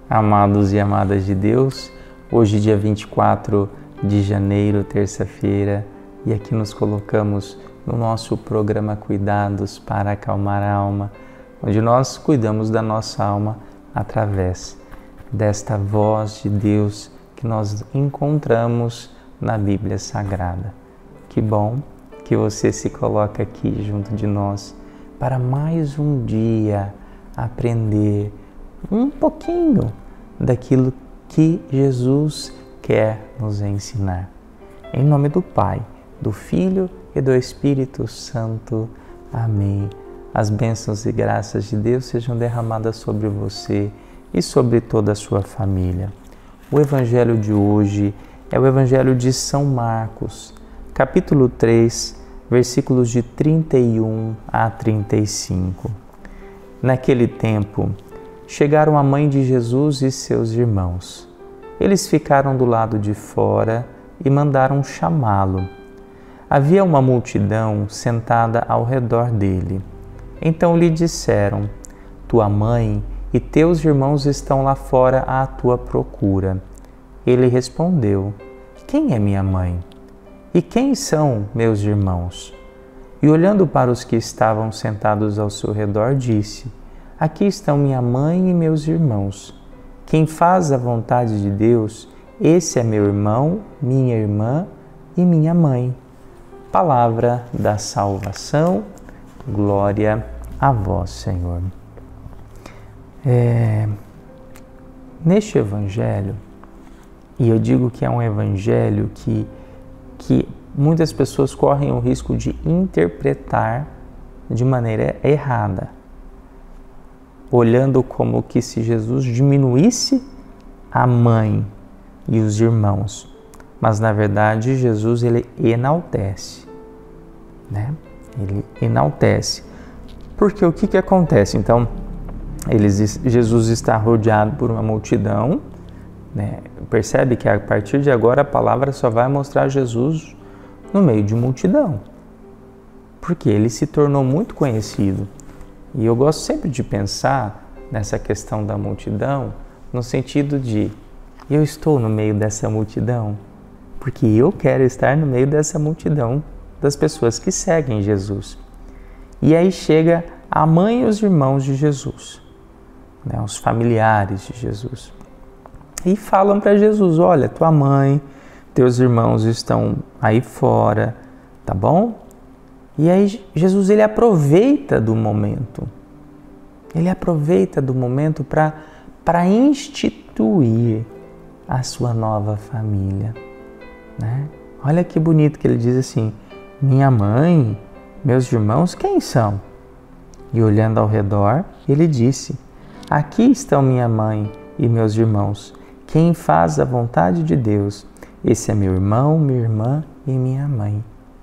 Amados e amadas de Deus, hoje dia 24 de janeiro, terça-feira, e aqui nos colocamos no nosso programa Cuidados para Acalmar a Alma, onde nós cuidamos da nossa alma através desta voz de Deus que nós encontramos na Bíblia Sagrada. Que bom que você se coloca aqui junto de nós para mais um dia aprender um pouquinho daquilo que Jesus quer nos ensinar. Em nome do Pai, do Filho e do Espírito Santo. Amém. As bênçãos e graças de Deus sejam derramadas sobre você e sobre toda a sua família. O Evangelho de hoje é o Evangelho de São Marcos, capítulo 3, versículos de 31 a 35. Naquele tempo, chegaram a mãe de Jesus e seus irmãos. Eles ficaram do lado de fora e mandaram chamá-lo. Havia uma multidão sentada ao redor dele. Então lhe disseram: tua mãe e teus irmãos estão lá fora à tua procura. Ele respondeu: quem é minha mãe? E quem são meus irmãos? E olhando para os que estavam sentados ao seu redor, disse: aqui estão minha mãe e meus irmãos. Quem faz a vontade de Deus, esse é meu irmão, minha irmã e minha mãe. Palavra da salvação, glória a vós, Senhor. Neste Evangelho, e eu digo que é um Evangelho que muitas pessoas correm o risco de interpretar de maneira errada, olhando como que se Jesus diminuísse a mãe e os irmãos, mas na verdade Jesus ele enaltece, né? Ele enaltece, porque o que acontece? Então, Jesus está rodeado por uma multidão, né? Percebe que a partir de agora a palavra só vai mostrar Jesus no meio de multidão, porque ele se tornou muito conhecido. E eu gosto sempre de pensar nessa questão da multidão no sentido de eu estou no meio dessa multidão porque eu quero estar no meio dessa multidão das pessoas que seguem Jesus. E aí chega a mãe e os irmãos de Jesus, né, os familiares de Jesus, e falam para Jesus: olha, tua mãe, teus irmãos estão aí fora, tá bom? E aí Jesus ele aproveita do momento. Ele aproveita do momento para instituir a sua nova família, né? Olha que bonito que ele diz assim: minha mãe, meus irmãos, quem são? E olhando ao redor, ele disse: aqui estão minha mãe e meus irmãos. Quem faz a vontade de Deus, esse é meu irmão, minha irmã e minha mãe,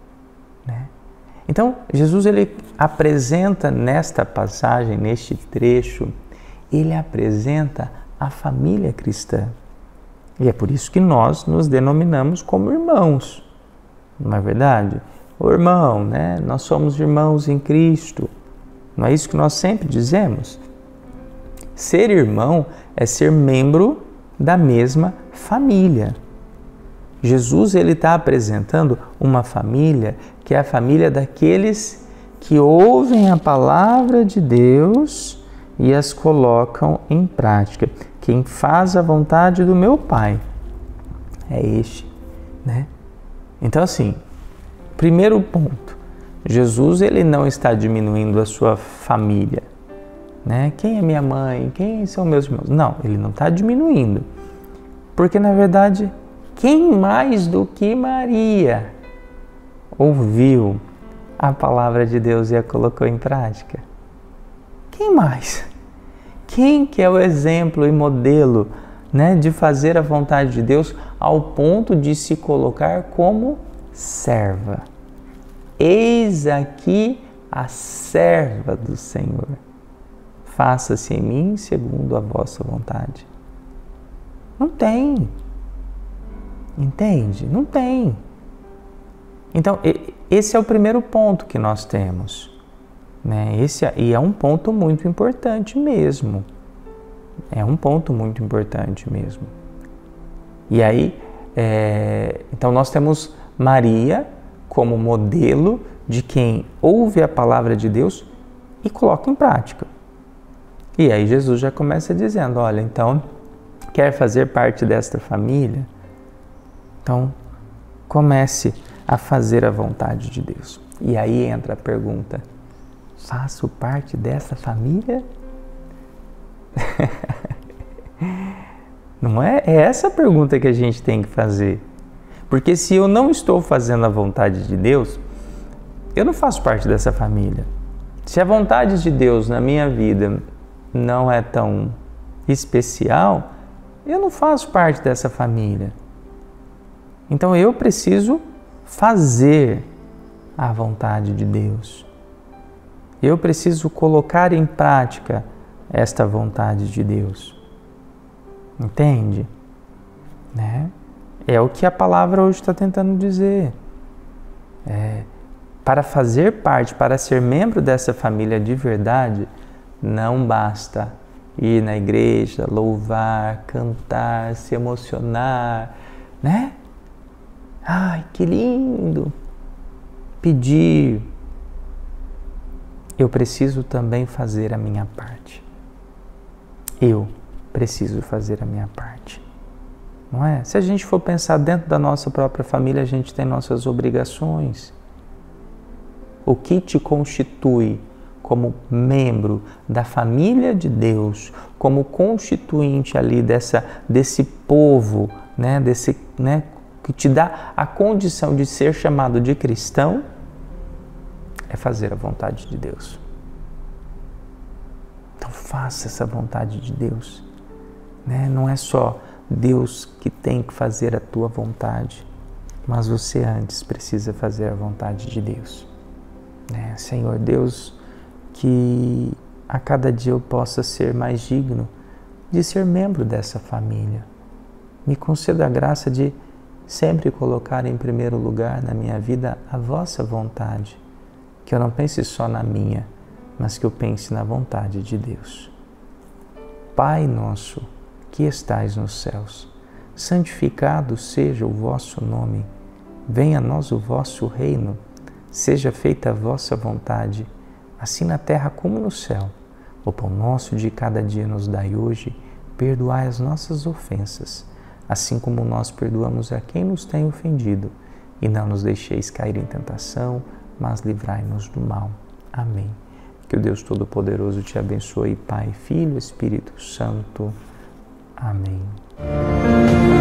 né? Então, Jesus ele apresenta nesta passagem, neste trecho, ele apresenta a família cristã. E é por isso que nós nos denominamos como irmãos, não é verdade? O irmão, né? Nós somos irmãos em Cristo. Não é isso que nós sempre dizemos? Ser irmão é ser membro da mesma família. Jesus ele está apresentando uma família que é a família daqueles que ouvem a palavra de Deus e as colocam em prática. Quem faz a vontade do meu Pai é este, né? Então assim, primeiro ponto, Jesus ele não está diminuindo a sua família, né? Quem é minha mãe? Quem são meus irmãos? Não, ele não está diminuindo, porque na verdade quem mais do que Maria ouviu a palavra de Deus e a colocou em prática? Quem mais? Quem que é o exemplo e modelo, né, de fazer a vontade de Deus ao ponto de se colocar como serva? Eis aqui a serva do Senhor. Faça-se em mim segundo a vossa vontade. Não tem. Entende? Não tem. Então, esse é o primeiro ponto que nós temos, né? E é um ponto muito importante mesmo, É um ponto muito importante mesmo. E aí, então nós temos Maria como modelo de quem ouve a palavra de Deus e coloca em prática. E aí Jesus já começa dizendo, olha, então, quer fazer parte desta família? Então, comece a fazer a vontade de Deus. E aí entra a pergunta, faço parte dessa família? Não é? É essa a pergunta que a gente tem que fazer. Porque se eu não estou fazendo a vontade de Deus, eu não faço parte dessa família. Se a vontade de Deus na minha vida não é tão especial, eu não faço parte dessa família. Então eu preciso fazer a vontade de Deus. Eu preciso colocar em prática esta vontade de Deus. Entende? Né? É o que a palavra hoje está tentando dizer. Para fazer parte, para ser membro dessa família de verdade, não basta ir na igreja, louvar, cantar, se emocionar, né? Ai, que lindo! Pedir. Eu preciso também fazer a minha parte. Eu preciso fazer a minha parte. Não é? Se a gente for pensar dentro da nossa própria família, a gente tem nossas obrigações. O que te constitui como membro da família de Deus, como constituinte ali desse povo, né, que te dá a condição de ser chamado de cristão, é fazer a vontade de Deus. Então faça essa vontade de Deus. Né? Não é só Deus que tem que fazer a tua vontade, mas você antes precisa fazer a vontade de Deus. Né? Senhor Deus, que a cada dia eu possa ser mais digno de ser membro dessa família. Me conceda a graça de sempre colocar em primeiro lugar na minha vida a vossa vontade, que eu não pense só na minha, mas que eu pense na vontade de Deus. Pai nosso, que estais nos céus, santificado seja o vosso nome, venha a nós o vosso reino, seja feita a vossa vontade, assim na terra como no céu. O pão nosso de cada dia nos dai hoje, perdoai as nossas ofensas, assim como nós perdoamos a quem nos tem ofendido, e não nos deixeis cair em tentação, mas livrai-nos do mal. Amém. Que o Deus Todo-Poderoso te abençoe, Pai, Filho e Espírito Santo. Amém.